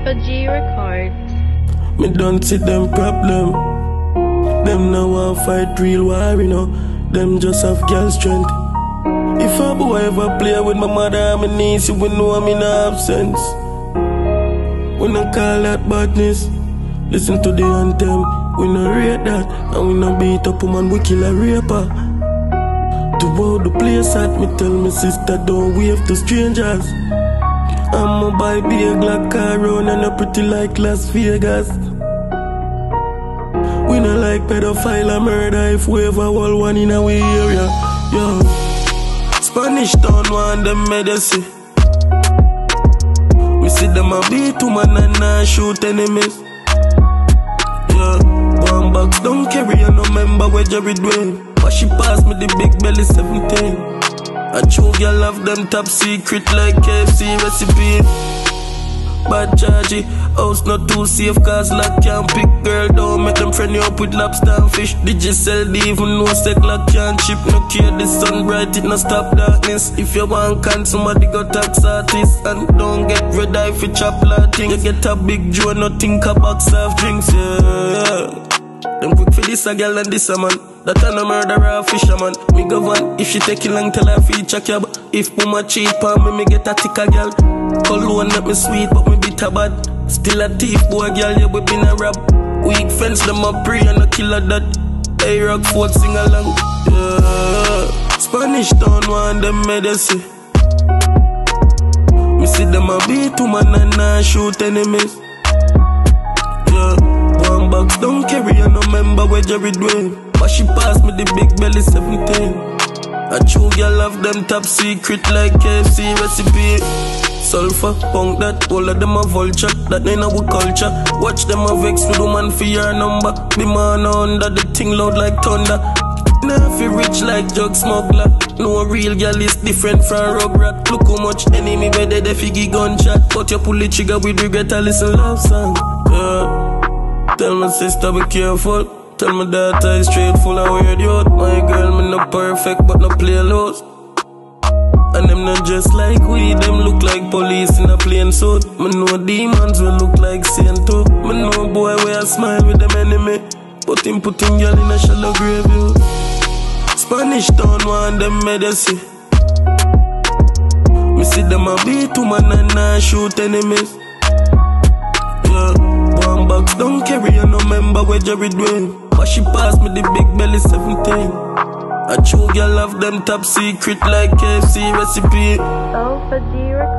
Sulfa G Records. Me don't see them problem. Them now want fight real war, you know. Them just have girl strength. If a boy ever play with my mother and my niece, you will know I'm in absence. When I call that badness, listen to the anthem. We no rate that, and we no beat up a man, we kill a raper. To wow the place at me, tell me sister don't wave to strangers. I'm a buy big black car round and a pretty like Las Vegas. We no like pedophile and murder if we ever hold one in our area. Yo, Spanish town want them medicine. We see them a beat woman and not shoot enemies. Yeah, one box don't carry and no member where Jerry Dwayne. But she passed me the big belly 17. A true girl love them top secret like KFC recipe. Bad chargy, house not too safe cause lock can't pick. Girl don't make them friend you up with lobster and fish. Did you sell the even no sec lock can't chip. No care the sun bright it no stop darkness. If you want can somebody go tax artist. And don't get red eye for chop thing. You get a big Joe no think a box of drinks, yeah. Them quick for this a girl and this a man. That a no murderer or fisherman. Me go one, if she take it long tell her feature cab. If mama cheat on me get a thicker girl. Cologne make me sweet but me bitter bad. Still a thief boy girl, yeah we been a rob. Weak fence them a pray and a killer that. Hey rock folk sing along, yeah. Spanish town want them medicine. Me see them a beat woman and not shoot enemies. Yeah, one box don't carry and no member where Jerry Dwayne. But she passed me the big belly 17. A true girl love them top secret like KFC recipe. Sulfa, punk that, all of them a vulture. That ain't our culture. Watch them a vex with woman for your number. Be man under the thing loud like thunder. Now feel rich like drug smuggler. No real girl is different from rugrat. Look how much enemy where they figgy gunshot. But you pull the trigger with regret and listen love song, yeah. Tell my sister be careful. Tell my daughter is straight full of weird youth. My girl me no perfect but no play loose. And them not just like we, them look like police in a plain suit. Me know demons will look like saint too. Me know boy where I smile with them enemy. But him putting girl in a shallow grave, yo. Spanish town want them medicine. Me see them a beat woman and not shoot enemies. Yeah, one box don't carry and no member where Jerry Dwayne. But she passed me the big belly 17. A true girl love them top secret like KFC recipe. Sulfa G Records.